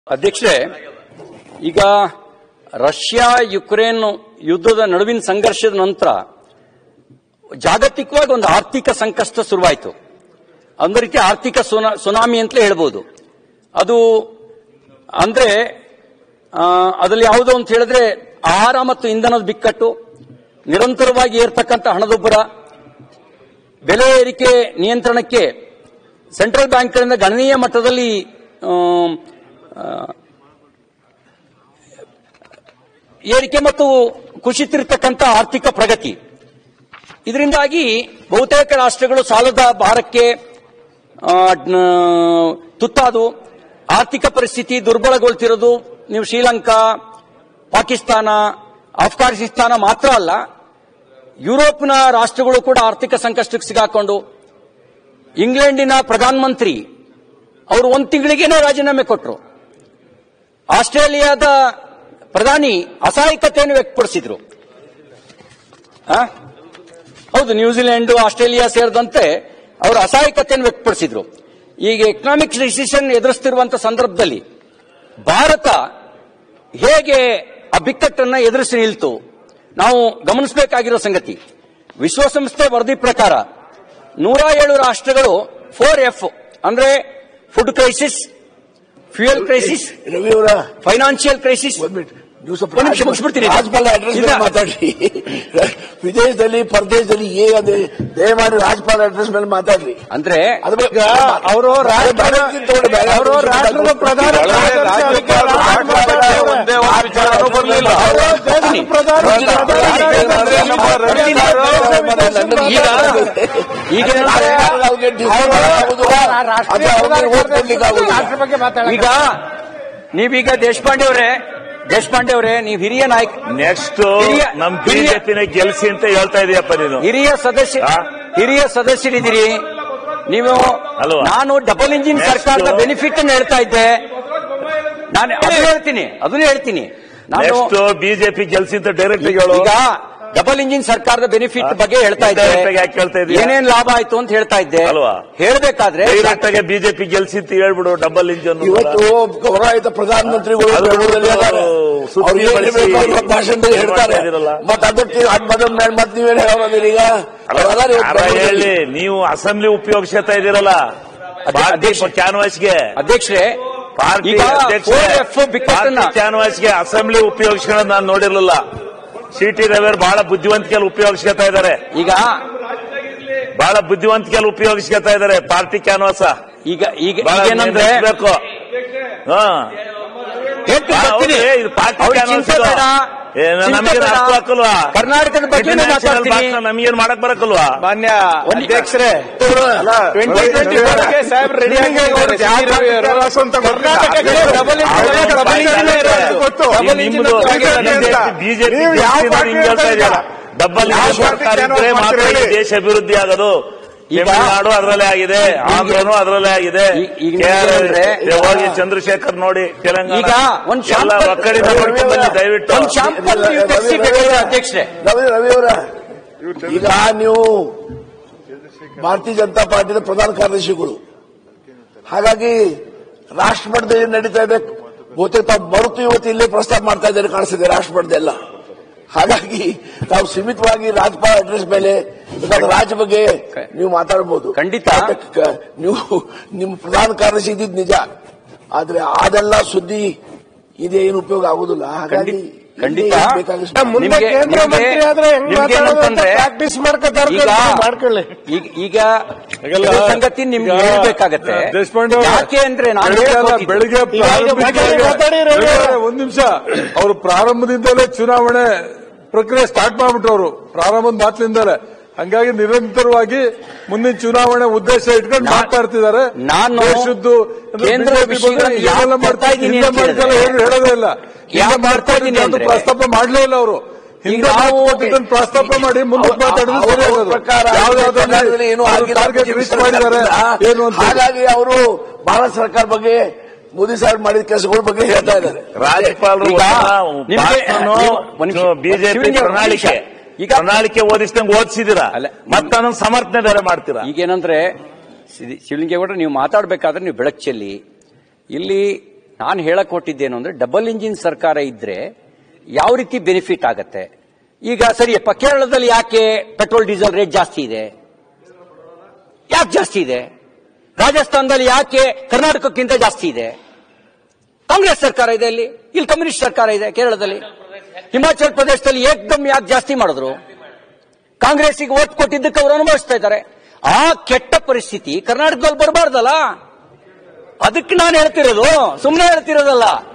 ಅಧ್ಯಕ್ಷರೇ, ಈಗ Russia Ukraine ಯುದ್ಧದ ನಡುವಿನ ಸಂಘರ್ಷದ ನಂತರ ಜಾಗತಿಕವಾಗಿ ಒಂದು ಆರ್ಥಿಕ ಸಂಕಷ್ಟ ಶುರುವಾಯಿತು. ಒಂದು ರೀತಿ ಆರ್ಥಿಕ ಸುನಾಮಿ ಅಂತಲೇ ಹೇಳ್ಬೋದು. ಅದು ಅಂದ್ರೆ ಅದರಲ್ಲಿ ಯಾವುದೋ ಅಂತ ಹೇಳಿದ್ರೆ ಆಹಾರ ಮತ್ತು ಇಂಧನದ ಬಿಕ್ಕಟ್ಟು, ನಿರಂತರವಾಗಿ ಏರ್ತಕ್ಕಂಥ ಹಣದುಬ್ಬರ, ಬೆಲೆ ಏರಿಕೆ ನಿಯಂತ್ರಣಕ್ಕೆ ಸೆಂಟ್ರಲ್ ಬ್ಯಾಂಕ್ಗಳಿಂದ ಗಣನೀಯ ಮಟ್ಟದಲ್ಲಿ ಏರಿಕೆ ಮತ್ತು ಕುಸಿತಿರ್ತಕ್ಕಂಥ ಆರ್ಥಿಕ ಪ್ರಗತಿ, ಇದರಿಂದಾಗಿ ಬಹುತೇಕ ರಾಷ್ಟ್ರಗಳು ಸಾಲದ ಭಾರಕ್ಕೆ ತುತ್ತಾದು ಆರ್ಥಿಕ ಪರಿಸ್ಥಿತಿ ದುರ್ಬಲಗೊಳ್ತಿರೋದು. ನೀವು ಶ್ರೀಲಂಕಾ, ಪಾಕಿಸ್ತಾನ, ಅಫ್ಘಾನಿಸ್ತಾನ ಮಾತ್ರ ಅಲ್ಲ, ಯುರೋಪ್ನ ರಾಷ್ಟ್ರಗಳು ಕೂಡ ಆರ್ಥಿಕ ಸಂಕಷ್ಟಕ್ಕೆ ಸಿಗಾಕೊಂಡು, ಇಂಗ್ಲೆಂಡಿನ ಪ್ರಧಾನಮಂತ್ರಿ ಅವರು ಒಂದು ತಿಂಗಳಿಗೇನೆ ರಾಜೀನಾಮೆ ಕೊಟ್ಟರು. ಆಸ್ಟ್ರೇಲಿಯಾದ ಪ್ರಧಾನಿ ಅಸಹಾಯಕತೆಯನ್ನು ವ್ಯಕ್ತಪಡಿಸಿದ್ರು. ಹೌದು, ನ್ಯೂಜಿಲೆಂಡ್, ಆಸ್ಟ್ರೇಲಿಯಾ ಸೇರಿದಂತೆ ಅವರು ಅಸಹಾಯಕತೆಯನ್ನು ವ್ಯಕ್ತಪಡಿಸಿದ್ರು. ಈಗ ಎಕನಾಮಿಕ್ ರಿಸೆಷನ್ ಎದುರಿಸುತ್ತಿರುವಂತಹ ಸಂದರ್ಭದಲ್ಲಿ ಭಾರತ ಹೇಗೆ ಆ ಬಿಕ್ಕಟ್ಟನ್ನು ಎದುರಿಸಿ ನಿಲ್ತು ನಾವು ಗಮನಿಸಬೇಕಾಗಿರೋ ಸಂಗತಿ. ವಿಶ್ವಸಂಸ್ಥೆ ವರದಿ ಪ್ರಕಾರ 107 ರಾಷ್ಟ್ರಗಳು 4F ಅಂದ್ರೆ food crisis, fuel crisis, financial crisis. ಮುಗಿಸ್ಬಿಡ್ತೀನಿ. ರಾಜ್ಪಾಲ ಅಡ್ರೆಸ್ ಮಾತಾಡ್ರಿ. ವಿದೇಶದಲ್ಲಿ ಪರದೇಶದಲ್ಲಿ ಏನೇ ದಯಮಾಡಿ ರಾಜ್ಪಾಲ ಅಡ್ರೆಸ್ ಮೇಲೆ ಮಾತಾಡ್ರಿ. ಅಂದ್ರೆ ಅವರು ರಾಷ್ಟ್ರದ ಪ್ರಧಾನ ಈಗ ನೀವೀಗ ದೇಶಪಾಂಡೆ ಅವರೇ, ನೀವು ಹಿರಿಯ ನಾಯಕ, ನೆಕ್ಸ್ಟ್ ನಮ್ ಬಿಜೆಪಿನ ಗೆಲ್ಸಿ ಅಂತ ಹೇಳ್ತಾ ಇದೀಯಪ್ಪ ನೀನು. ಹಿರಿಯ ಸದಸ್ಯರಿದ್ದೀರಿ ನೀವು. ನಾನು ಡಬಲ್ ಇಂಜಿನ್ ಸರ್ಕಾರದ ಬೆನಿಫಿಟ್ ಅನ್ನು ಹೇಳ್ತಾ ಇದ್ದೆ. ನಾನು ಅದನ್ನು ಹೇಳ್ತೀನಿ. ನೆಕ್ಸ್ಟ್ ಬಿಜೆಪಿ ಗೆಲ್ಸಿ ಅಂತ ಡೈರೆಕ್ಟ್ ಹೇಳು. ಈಗ ಡಬಲ್ ಇಂಜಿನ್ ಸರ್ಕಾರದ ಬೆನಿಫಿಟ್ ಬಗ್ಗೆ ಹೇಳ್ತಾ ಇದ್ದೆ. ಏನೇನ್ ಲಾಭ ಆಯ್ತು ಅಂತ ಹೇಳ್ತಾ ಇದ್ದೆ ಅಲ್ವಾ? ಹೇಳ್ಬೇಕಾದ್ರೆ ಡೈರೆಕ್ಟ್ ಆಗಿ ಬಿಜೆಪಿ ಗೆಲ್ಸಿ ಅಂತ ಹೇಳ್ಬಿಡು. ಡಬಲ್ ಇಂಜಿನ್ ಇವತ್ತು ಗೌರವಾಯುತ ಪ್ರಧಾನಮಂತ್ರಿಗಳು ಭಾಷಣದಲ್ಲಿ ಹೇಳ್ತಾರೆ. ಮತ್ತೆ ಅದಕ್ಕೆ ಮತ್ತೆ ನೀವೇನು ಹೇಳೋದಿಲ್ಲ. ಈಗ ಹೇಳಿ, ನೀವು ಅಸೆಂಬ್ಲಿ ಉಪಯೋಗಿಸ್ತಾ ಇದ್ದೀರಲ್ಲ ಕ್ಯಾನ್ವಾಸ್ಗೆ. ಅಧ್ಯಕ್ಷರೇ, ಪಾರ್ಟಿ ಕ್ಯಾನ್ವಾಸ್ಗೆ ಅಸೆಂಬ್ಲಿ ಉಪಯೋಗಿಸ್ಕೊಳ್ಳೋದು ನಾನು ನೋಡಿರ್ಲಿಲ್ಲ. ಸಿಟಿ ರವಿಯವರು ಬಹಳ ಬುದ್ಧಿವಂತಿಕೆಯಲ್ಲಿ ಉಪಯೋಗಿಸ್ಕೊತಾ ಇದ್ದಾರೆ. ಈಗ ಬಹಳ ಬುದ್ಧಿವಂತಿಕೆಯಲ್ಲಿ ಉಪಯೋಗಿಸ್ಕೊತಾ ಇದ್ದಾರೆ ಪಾರ್ಟಿ ಕ್ಯಾನ್ವಾಸ. ಈಗ ಏನಂದ್ರೆ ಬೇಕು ಪಾರ್ಟಿ ಕ್ಯಾನ್ವಾಸ್ ನಮಗೆ ಅರ್ಥ ಹಾಕಲ್ವಾ? ಕರ್ನಾಟಕದ ಬಗ್ಗೆ ನಮಗೇನು ಮಾಡಕ್ ಬರಕಲ್ವಾ? ಮಾನ್ಯ ಅಧ್ಯಕ್ಷರೇ, 2024 ಸಾಹೇಬ್ ರೆಡಿ ಬಿಜೆಪಿ ಹೇಳ್ತಾ ಇದೆಯಲ್ಲ, ಡಬಲ್ ಸರ್ಕಾರ ಇದ್ರೆ ಮಾತ್ರ ದೇಶ ಅಭಿವೃದ್ಧಿ ಆಗೋದು. ತಮಿಳುನಾಡು ಅದರಲ್ಲೇ ಆಗಿದೆ, ಆಂಧ್ರನೂ ಅದರಲ್ಲೇ ಆಗಿದೆ. ಹೋಗಿ ಚಂದ್ರಶೇಖರ್ ನೋಡಿ, ತೆಲಂಗಾಣ ಎಲ್ಲ ಒಕ್ಕಡಿನ ನೋಡ್ಕೊಂಡು ಬನ್ನಿ ದಯವಿಟ್ಟು. ಅಧ್ಯಕ್ಷರೇ, ರವಿಯವರ, ಈಗ ನೀವು ಭಾರತೀಯ ಜನತಾ ಪಾರ್ಟಿಯ ಪ್ರಧಾನ ಕಾರ್ಯದರ್ಶಿಗಳು, ಹಾಗಾಗಿ ರಾಷ್ಟ್ರ ಮಟ್ಟದಲ್ಲಿ ಏನ್ ನಡೀತಾ ಇದೆ ಬಹುತೇಕ ತಾವು ಮರುತು ಇವತ್ತು ಇಲ್ಲೇ ಪ್ರಸ್ತಾಪ ಮಾಡ್ತಾ ಇದ್ದಾರೆ ಕಾಣಿಸ್ತಿದೆ ರಾಷ್ಟ್ರ ಮಟ್ಟದೆಲ್ಲ. ಹಾಗಾಗಿ ತಾವು ಸೀಮಿತವಾಗಿ ರಾಜ್ಯಪಾಲ ಅಡ್ರೆಸ್ ಮೇಲೆ ರಾಜ್ಯ ಬಗ್ಗೆ ನೀವು ಮಾತಾಡಬಹುದು. ಖಂಡಿತ ನೀವು ನಿಮ್ಮ ಪ್ರಧಾನ ಕಾರ್ಯದರ್ಶಿ ಇದ್ದಿದ್ದು ನಿಜ, ಆದ್ರೆ ಅದೆಲ್ಲ ಸುದ್ದಿ ಇದೆ, ಏನು ಉಪಯೋಗ ಆಗುದಿಲ್ಲ. ಹಾಗಾಗಿ ಖಂಡಿತ ಪ್ರಾಕ್ಟೀಸ್ ಮಾಡ್ಕೊಳ್ಳಿ. ಈಗ ಸಂಗತಿ ನಿಮ್ಗೆ ಹೇಳ್ಬೇಕಾಗತ್ತೆ. ಯಾಕೆ ಅಂದ್ರೆ ಬೆಳಿಗ್ಗೆ ಒಂದ್ ನಿಮಿಷ, ಅವರು ಪ್ರಾರಂಭದಿಂದಲೇ ಚುನಾವಣೆ ಪ್ರಕ್ರಿಯೆ ಸ್ಟಾರ್ಟ್ ಮಾಡ್ಬಿಟ್ರು. ಅವರು ಪ್ರಾರಂಭದ ಮಾತಿನಿಂದಲೇ, ಹಂಗಾಗಿ ನಿರಂತರವಾಗಿ ಮುಂದಿನ ಚುನಾವಣೆ ಉದ್ದೇಶ ಇಟ್ಕೊಂಡು ಮಾತಾಡ್ತಿದ್ದಾರೆ. ನಾನು ದೇಶದ್ದು ಯಾವೆಲ್ಲ ಮಾಡ್ತಾ ಇದ್ದೀನಿ ಹೇಳೋದೇ ಇಲ್ಲ. ಮಾಡ್ತಾ ಇದ್ದೀನಿ ಅಂತ ಪ್ರಸ್ತಾಪ ಮಾಡಲೇ ಇಲ್ಲ ಅವರು. ಹಿಂದೆ ಪ್ರಸ್ತಾಪ ಮಾಡಿ ಮುಂದೆ ಮಾತಾಡಿದ್ರೆ ಸರಿ ಆಗೋದು. ಟಾರ್ಗೆಟ್ ರೀಚ್ ಮಾಡಿದ್ದಾರೆ ಏನು ಅಂತ. ಹಾಗಾಗಿ ಅವರು ಭಾರತ ಸರ್ಕಾರ ಬಗ್ಗೆ ಮೋದಿ ಸಾಹೇಬ್ ಮಾಡಿದ ಕೆಲಸಗಳ ಬಗ್ಗೆ ಹೇಳ್ತಾ ಇದ್ದಾರೆ. ರಾಜ್ಯಪಾಲರು ಬಿಜೆಪಿ ಪ್ರಣಾಳಿಕೆ ಓದಿಸಿದಂಗೆ ಓದಿಸಿದಿರಾ, ಮತ್ತೆ ಅದನ್ನು ಸಮರ್ಥನೆ ಬೇರೆ ಮಾಡ್ತೀರಾ. ಈಗೇನಂದ್ರೆ ಶಿವಲಿಂಗೇಗೌಡರು, ನೀವು ಮಾತಾಡಬೇಕಾದ್ರೆ ನೀವು ಬೆಳಕು ಚೆಲ್ಲಿ. ಇಲ್ಲಿ ನಾನು ಹೇಳಕ್ ಹೊಟ್ಟಿದ್ದೇನು ಅಂದ್ರೆ ಡಬಲ್ ಇಂಜಿನ್ ಸರ್ಕಾರ ಇದ್ರೆ ಯಾವ ರೀತಿ ಬೆನಿಫಿಟ್ ಆಗತ್ತೆ. ಈಗ ಸರಿಯಪ್ಪ, ಕೇರಳದಲ್ಲಿ ಯಾಕೆ ಪೆಟ್ರೋಲ್ ಡೀಸೆಲ್ ರೇಟ್ ಜಾಸ್ತಿ ಇದೆ? ಯಾಕೆ ಜಾಸ್ತಿ ಇದೆ? ರಾಜಸ್ಥಾನದಲ್ಲಿ ಯಾಕೆ ಕರ್ನಾಟಕಕ್ಕಿಂತ ಜಾಸ್ತಿ ಇದೆ? ಕಾಂಗ್ರೆಸ್ ಸರ್ಕಾರ ಇದೆ ಅಲ್ಲಿ, ಇಲ್ಲಿ ಕಮ್ಯುನಿಸ್ಟ್ ಸರ್ಕಾರ ಇದೆ ಕೇರಳದಲ್ಲಿ. ಹಿಮಾಚಲ್ ಪ್ರದೇಶದಲ್ಲಿ ಏಕ್ದಮ್ ಯಾಕೆ ಜಾಸ್ತಿ ಮಾಡಿದ್ರು? ಕಾಂಗ್ರೆಸ್ಗೆ ಓಟ್ ಕೊಟ್ಟಿದ್ದಕ್ಕೆ ಅವರು ಅನುಭವಿಸ್ತಾ ಇದ್ದಾರೆ. ಆ ಕೆಟ್ಟ ಪರಿಸ್ಥಿತಿ ಕರ್ನಾಟಕದಲ್ಲಿ ಬರಬಾರ್ದಲ್ಲ, ಅದಕ್ಕೆ ನಾನು ಹೇಳ್ತಿರೋದು, ಸುಮ್ಮನೆ ಹೇಳ್ತಿರೋದಲ್ಲ.